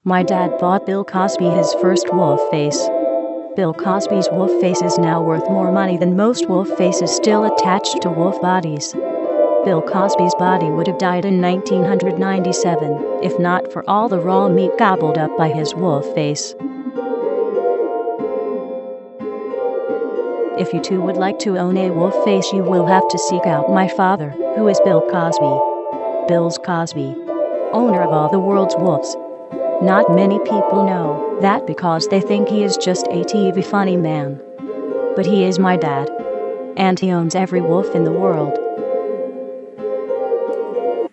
My dad bought Bill Cosby his first wolf face. Bill Cosby's wolf face is now worth more money than most wolf faces still attached to wolf bodies. Bill Cosby's body would have died in 1997 if not for all the raw meat gobbled up by his wolf face. If you too would like to own a wolf face, you will have to seek out my father, who is Bill Cosby. Bill's Cosby, owner of all the world's wolves. Not many people know that because they think he is just a TV funny man. But he is my dad. And he owns every wolf in the world.